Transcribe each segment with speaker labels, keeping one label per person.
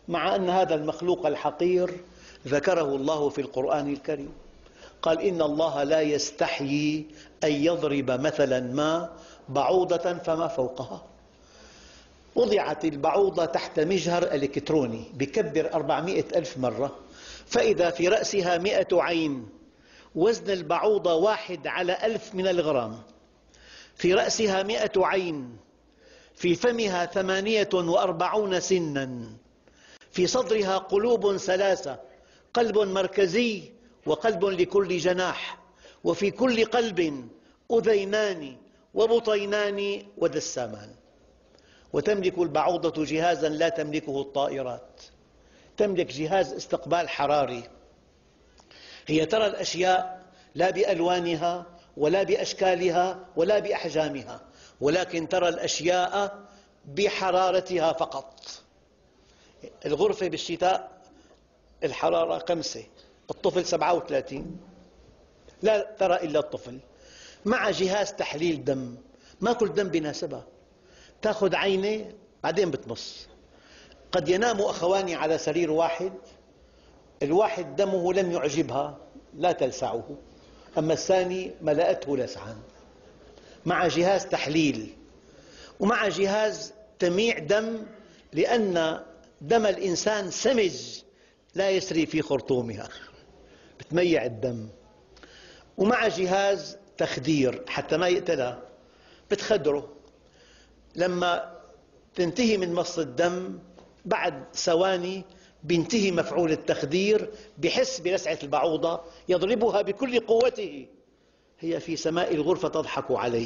Speaker 1: مع أن هذا المخلوق الحقير ذكره الله في القرآن الكريم، قال إن الله لا يستحيي أن يضرب مثلا ما بعوضة فما فوقها. وضعت البعوضة تحت مجهر إلكتروني بكبر 400 ألف مرة، فإذا في رأسها 100 عين، وزن البعوضة 1/1000 من الغرام، في رأسها 100 عين، في فمها 48 سنا، في صدرها قلوب 3، قلب مركزي وقلب لكل جناح، وفي كل قلب أذينان وبطينان ودسامان. وتملك البعوضة جهازا لا تملكه الطائرات، تملك جهاز استقبال حراري. هي ترى الأشياء لا بألوانها ولا بأشكالها ولا بأحجامها، ولكن ترى الأشياء بحرارتها فقط. الغرفة بالشتاء الحرارة 5، الطفل 37، لا ترى إلا الطفل. مع جهاز تحليل دم، ما كل دم بيناسبها، تأخذ عينة بعدين بتمص. قد ينام أخوان على سرير واحد، الواحد دمه لم يعجبها لا تلسعه، أما الثاني ملأته لسعا. مع جهاز تحليل ومع جهاز تميع دم، لأن دم الإنسان سمج لا يسري في خرطومها، بتميع الدم. ومع جهاز تخدير حتى ما يقتلها، بتخدره. لما تنتهي من مص الدم بعد ثواني بينتهي مفعول التخدير، بحس بلسعة البعوضة يضربها بكل قوته، هي في سماء الغرفة تضحك عليه.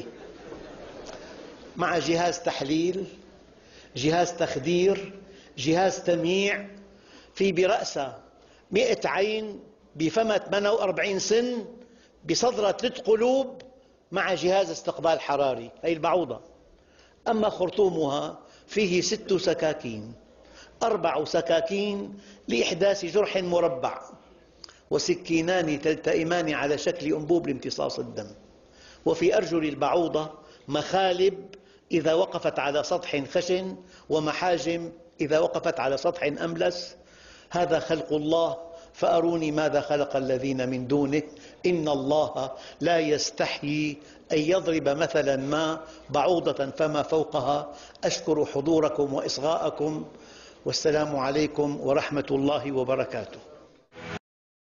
Speaker 1: مع جهاز تحليل، جهاز تخدير، جهاز تمييع، في برأسها 100 عين، بفمها 48 سن، بصدرها 3 قلوب، مع جهاز استقبال حراري. هي البعوضة. أما خرطومها فيه 6 سكاكين، 4 سكاكين لإحداث جرح مربع، وسكينان تلتئمان على شكل أنبوب لامتصاص الدم. وفي أرجل البعوضة مخالب إذا وقفت على سطح خشن، ومحاجم إذا وقفت على سطح أملس. هذا خلق الله، فأروني ماذا خلق الذين من دونه. إن الله لا يستحيي أن يضرب مثلا ما بعوضة فما فوقها. أشكر حضوركم وإصغاءكم، والسلام عليكم ورحمة الله وبركاته.